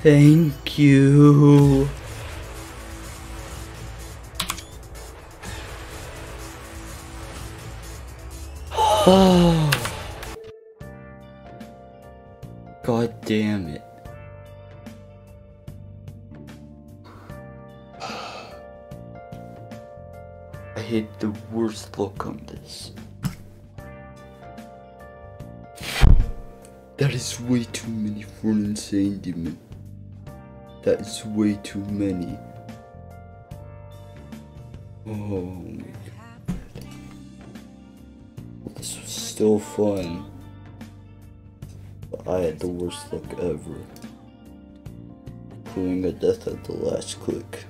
Thank you. Oh. God damn it. I hate the worst luck on this. That is way too many for an insane demon. That is way too many. Oh my god. This was still fun. But I had the worst luck ever. Including a death at the last click.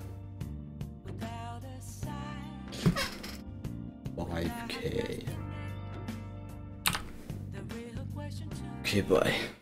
5K. Okay, bye.